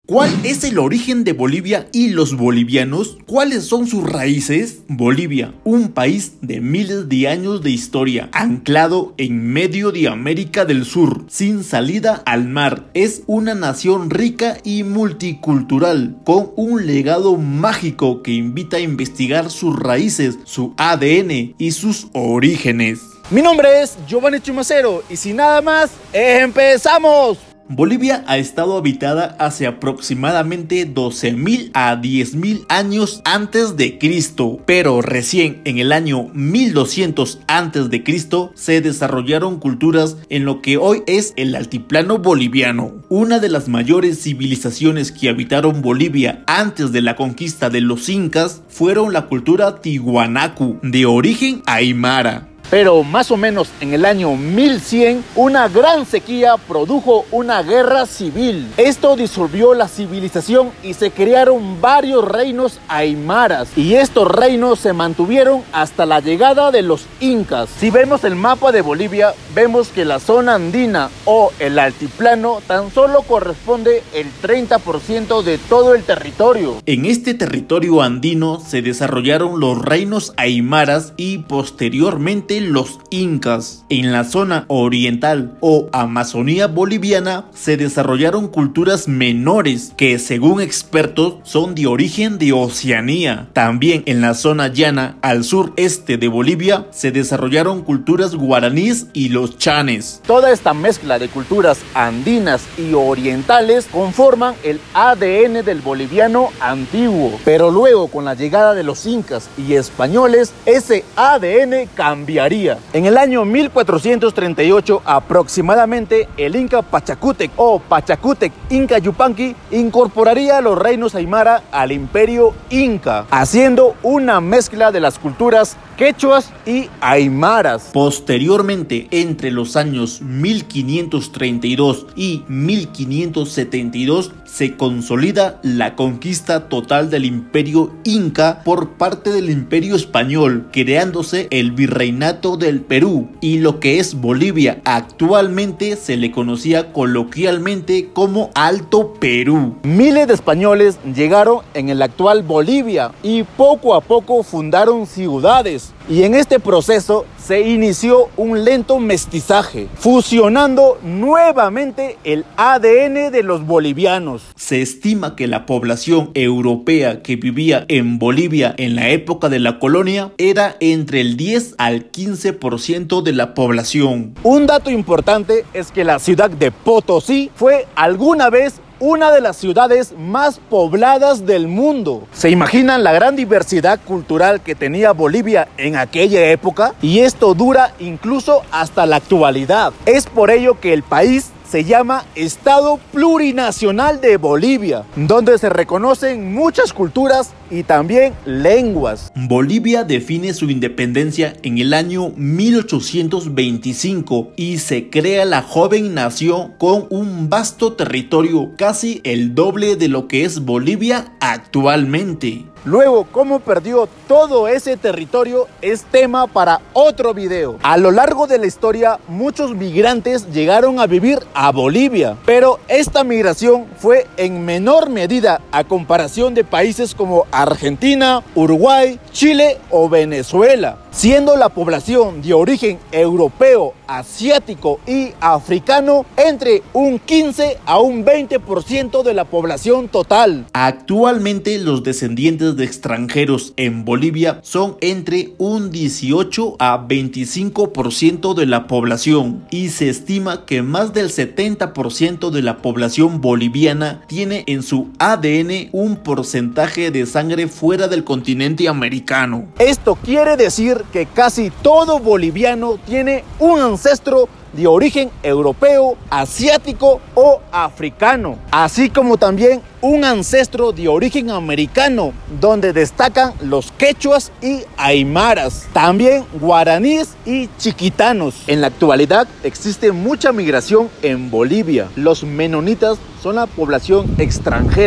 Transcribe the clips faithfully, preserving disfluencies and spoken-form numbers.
¿Cuál es el origen de Bolivia y los bolivianos? ¿Cuáles son sus raíces? Bolivia, un país de miles de años de historia, anclado en medio de América del Sur, sin salida al mar. Es una nación rica y multicultural, con un legado mágico que invita a investigar sus raíces, su A D N y sus orígenes. Mi nombre es Giovanni Chumacero y sin nada más, ¡empezamos! Bolivia ha estado habitada hace aproximadamente doce mil a diez mil años antes de Cristo, pero recién en el año mil doscientos antes de Cristo se desarrollaron culturas en lo que hoy es el altiplano boliviano. Una de las mayores civilizaciones que habitaron Bolivia antes de la conquista de los incas fueron la cultura tiwanaku, de origen aymara. Pero más o menos en el año mil cien, una gran sequía produjo una guerra civil. Esto disolvió la civilización y se crearon varios reinos aymaras. Y estos reinos se mantuvieron hasta la llegada de los incas. Si vemos el mapa de Bolivia, vemos que la zona andina o el altiplano tan solo corresponde el treinta por ciento de todo el territorio. En este territorio andino se desarrollaron los reinos aymaras y posteriormente los incas. En la zona oriental o Amazonía boliviana se desarrollaron culturas menores que, según expertos, son de origen de Oceanía. También en la zona llana al sureste de Bolivia se desarrollaron culturas guaraníes y los chanes. Toda esta mezcla de culturas andinas y orientales conforman el A D N del boliviano antiguo. Pero luego, con la llegada de los incas y españoles, ese A D N cambiaría. En el año mil cuatrocientos treinta y ocho aproximadamente, el Inca Pachacútec o Pachacútec Inca Yupanqui incorporaría los reinos aymara al imperio inca, haciendo una mezcla de las culturas quechuas y aymaras. Posteriormente, entre los años mil quinientos treinta y dos y mil quinientos setenta y dos, se consolida la conquista total del imperio inca por parte del imperio español, creándose el virreinato del Perú, y lo que es Bolivia actualmente se le conocía coloquialmente como Alto Perú. Miles de españoles llegaron en el actual Bolivia y poco a poco fundaron ciudades. Y en este proceso se inició un lento mestizaje, fusionando nuevamente el A D N de los bolivianos. Se estima que la población europea que vivía en Bolivia en la época de la colonia era entre el diez al quince por ciento de la población. Un dato importante es que la ciudad de Potosí fue alguna vez una de las ciudades más pobladas del mundo. ¿Se imaginan la gran diversidad cultural que tenía Bolivia en aquella época? Y esto dura incluso hasta la actualidad. Es por ello que el país se llama Estado Plurinacional de Bolivia, donde se reconocen muchas culturas y también lenguas. Bolivia define su independencia en el año mil ochocientos veinticinco y se crea la joven nación con un vasto territorio, casi el doble de lo que es Bolivia actualmente. Luego, cómo perdió todo ese territorio es tema para otro video. A lo largo de la historia, muchos migrantes llegaron a vivir a Bolivia, pero esta migración fue en menor medida a comparación de países como Argentina, Uruguay, Chile o Venezuela, siendo la población de origen europeo, asiático y africano entre un quince a un veinte por ciento de la población total. Actualmente los descendientes de extranjeros en Bolivia son entre un dieciocho a veinticinco por ciento de la población, y se estima que más del setenta por ciento de la población boliviana tiene en su A D N un porcentaje de sangre fuera del continente americano. Esto quiere decir que casi todo boliviano tiene un ancestro de origen europeo, asiático o africano, así como también un ancestro de origen americano, donde destacan los quechuas y aymaras, también guaraníes y chiquitanos. En la actualidad existe mucha migración en Bolivia. Los menonitas son la población extranjera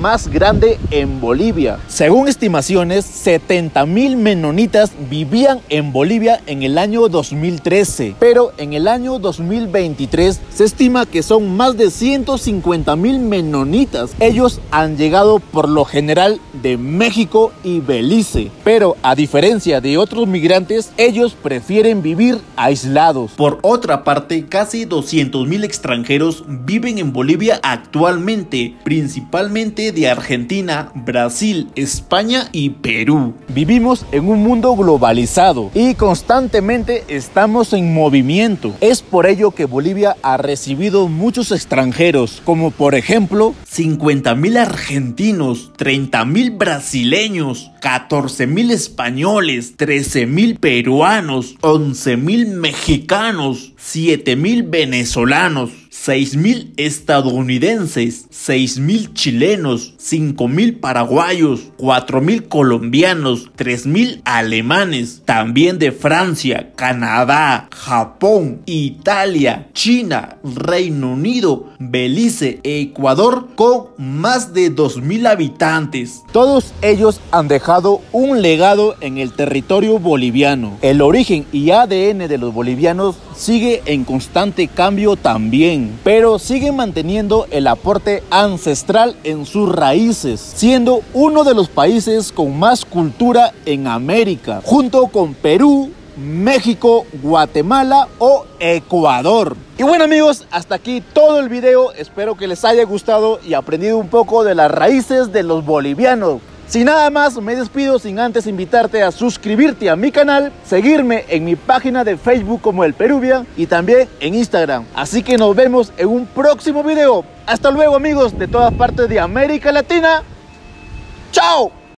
más grande en Bolivia. Según estimaciones, setenta mil menonitas vivían en Bolivia en el año dos mil trece, pero en el año dos mil veintitrés se estima que son más de ciento cincuenta mil menonitas. Ellos han llegado por lo general de México y Belice, pero a diferencia de otros migrantes, ellos prefieren vivir aislados. Por otra parte, casi doscientos mil extranjeros viven en Bolivia actualmente, principalmente de Argentina, Brasil, España y Perú. Vivimos en un mundo globalizado y constantemente estamos en movimiento. Es por ello que Bolivia ha recibido muchos extranjeros, como por ejemplo cincuenta mil argentinos, treinta mil brasileños, catorce mil españoles, trece mil peruanos, once mil mexicanos, siete mil venezolanos, seis mil estadounidenses, seis mil chilenos, cinco mil paraguayos, cuatro mil colombianos, tres mil alemanes, también de Francia, Canadá, Japón, Italia, China, Reino Unido, Belice e Ecuador, con más de dos mil habitantes. Todos ellos han dejado un legado en el territorio boliviano. El origen y A D N de los bolivianos sigue en constante cambio también, pero siguen manteniendo el aporte ancestral en sus raíces, siendo uno de los países con más cultura en América, junto con Perú, México, Guatemala o Ecuador. Y bueno amigos, hasta aquí todo el video. Espero que les haya gustado y aprendido un poco de las raíces de los bolivianos. Sin nada más, me despido sin antes invitarte a suscribirte a mi canal, seguirme en mi página de Facebook como El Peruvian y también en Instagram. Así que nos vemos en un próximo video. Hasta luego amigos de todas partes de América Latina. ¡Chao!